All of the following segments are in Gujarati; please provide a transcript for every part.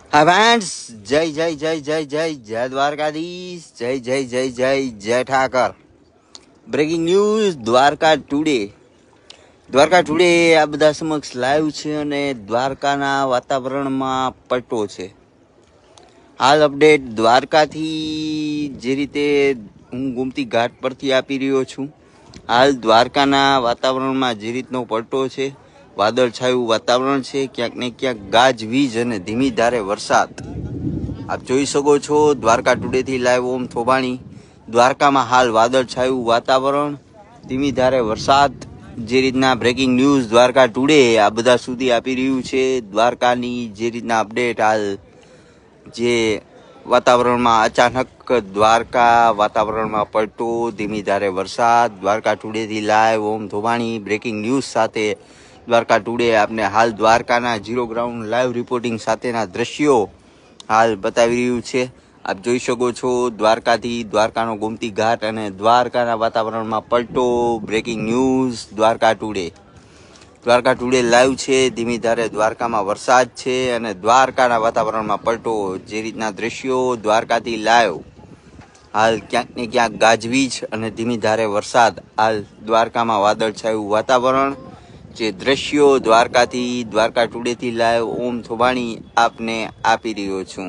હા ફ્રેન્ડ્સ, જય જય જય જય જય જય દ્વારકાધીશ, જય જય જય જય જય ઠાકર. Breaking news Dwarka today. Dwarka today આ બધા સમક્ષ લાઈવ છે અને દ્વારકાના વાતાવરણમાં પલટો છે. હાલ અપડેટ દ્વારકાથી જે રીતે હું ગોમતી ઘાટ પરથી આપી રહ્યો છું. હાલ દ્વારકાના વાતાવરણમાં જે રીતનો પલટો છે, વાદળછાયું વાતાવરણ છે, ક્યાંક ને ક્યાંક ગાજવીજ અને ધીમી ધારે વરસાદ આપ જોઈ શકો છો. દ્વારકા ટુડેથી લાઈવ ઓમ થોબાણી. દ્વારકામાં હાલ વાદળછાયું વાતાવરણ, ધીમી ધારે વરસાદ. જે રીતના બ્રેકિંગ ન્યૂઝ દ્વારકા ટુડે આ બધા સુધી આપી રહ્યું છે. દ્વારકાની જે રીતના અપડેટ હાલ જે વાતાવરણમાં અચાનક દ્વારકા વાતાવરણમાં પલટો, ધીમી ધારે વરસાદ. દ્વારકા ટુડેથી live Om Dhobani breaking news સાથે દ્વારકા ટુડે આપને હાલ દ્વારકાના ઝીરો ગ્રાઉન્ડ લાઈવ રિપોર્ટિંગ સાથેના દ્રશ્યો હાલ બતાવી રહ્યું છે. આપ જોઈ શકો છો દ્વારકાથી દ્વારકાનો ગોમતી ઘાટ અને દ્વારકાના વાતાવરણમાં પલટો. Breaking news Dwarka today. Dwarka today live છે. ધીમી ધારે દ્વારકામાં વરસાદ છે અને દ્વારકાના વાતાવરણમાં પલટો. જે રીતના દ્રશ્યો દ્વારકાથી લાઈવ હાલ ક્યાંક ને ક્યાંક ગાજવીજ અને ધીમી ધારે વરસાદ. હાલ દ્વારકામાં વાદળછાયું વાતાવરણ. જે દ્રશ્યો દ્વારકાથી દ્વારકા ટુડેથી લાઈવ ઓમ થોબાણી આપને આપી રહ્યો છું.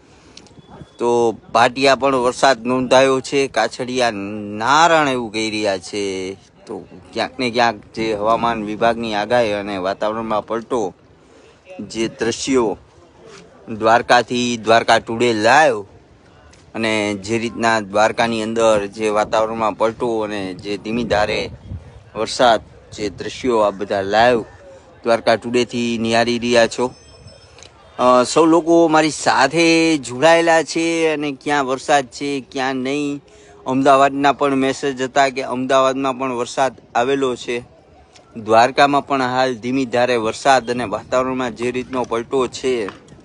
તો ભાટિયા પણ વરસાદ નોંધાયો છે. કાછડિયા નારણ એવું કહી રહ્યા છે. તો ક્યાંક ને ક્યાંક જે હવામાન વિભાગની આગાહી અને વાતાવરણમાં પલટો, જે દ્રશ્યો દ્વારકાથી દ્વારકા ટુડે લાઈવ અને જે રીતના દ્વારકાની અંદર જે વાતાવરણમાં પલટો અને જે ધીમી ધારે વરસાદ, જે દ્રશ્યો આ બધા લાઈવ દ્વારકા ટુડેથી નિહાળી રહ્યા છો. સૌ લોકો મારી સાથે જોડાયેલા છે અને ક્યાં વરસાદ છે ક્યાં નહીં. અમદાવાદના પણ મેસેજ હતા કે અમદાવાદમાં પણ વરસાદ આવેલો છે. દ્વારકામાં પણ હાલ ધીમી ધારે વરસાદ અને વાતાવરણમાં જે રીતનો પલટો છે.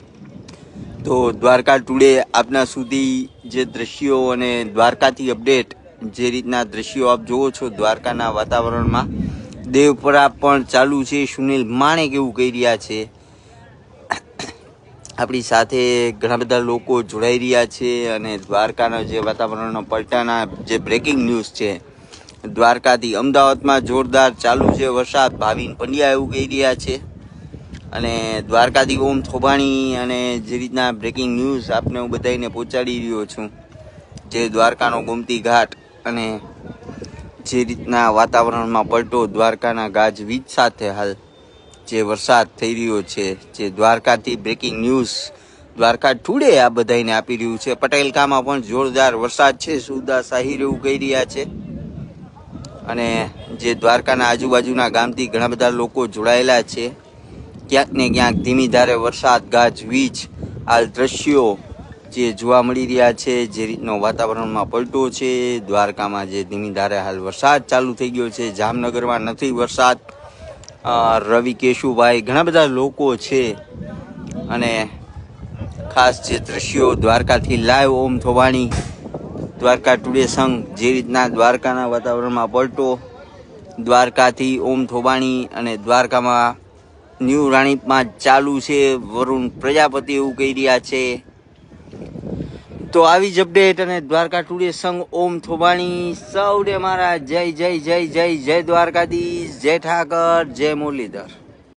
તો દ્વારકા ટુડે આપના સુધી જે દ્રશ્યો અને દ્વારકાથી અપડેટ જે રીતના દ્રશ્યો આપ જોવો છો દ્વારકાના વાતાવરણમાં. દેવપરા પણ ચાલુ છે. સુનિલ માણેક એવું કહી રહ્યા છે. આપણી સાથે ઘણા બધા લોકો જોડાઈ રહ્યા છે અને દ્વારકાના જે વાતાવરણનો પલટાના જે બ્રેકિંગ ન્યૂઝ છે, દ્વારકાથી અમદાવાદમાં જોરદાર ચાલુ છે વરસાદ. ભાવિન પંડ્યા એવું કહી રહ્યા છે અને દ્વારકાથી ઓમ થોબાણી અને જે રીતના બ્રેકિંગ ન્યૂઝ આપને હું બધાને પહોંચાડી રહ્યો છું. જે દ્વારકાનો ગોમતી ઘાટ અને જે રીતના વાતાવરણમાં પલટો, દ્વારકાના ગાજવીજ સાથે હાલ જે વરસાદ થઈ રહ્યો છે, જે દ્વારકાથી બ્રેકિંગ ન્યૂઝ દ્વારકા ટુડે આ બધાને આપી રહ્યું છે. પટેલકામાં પણ જોરદાર વરસાદ છે. સુદા સાહિર એવું કહી રહ્યા છે અને જે દ્વારકાના આજુબાજુના ગામથી ઘણા બધા લોકો જોડાયેલા છે. ક્યાંક ને ક્યાંક ધીમી ધારે વરસાદ, ગાજવીજ હાલ દ્રશ્યો જે જોવા મળી રહ્યા છે. જે રીતનો વાતાવરણમાં પલટો છે. દ્વારકામાં જે ધીમી ધારે હાલ વરસાદ ચાલુ થઈ ગયો છે. જામનગરમાં નથી વરસાદ. રવિ કેશુભાઈ ઘણા બધા લોકો છે અને ખાસ જે દ્રશ્યો દ્વારકાથી લાઈવ ઓમ થોબાણી દ્વારકા ટુડે સંઘ જે રીતના દ્વારકાના વાતાવરણમાં પલટો, દ્વારકાથી ઓમ થોબાણી અને દ્વારકામાં ન્યૂ રાણીપમાં ચાલુ છે. વરુણ પ્રજાપતિ એવું કહી રહ્યા છે. તો આવી જ અપડેટ અને દ્વારકા ટુડે સંઘ ઓમ થોબાણી સૌને મારા જય જય જય જય જય દ્વારકાધીશ, જય ઠાકર, જય મુરલીધર.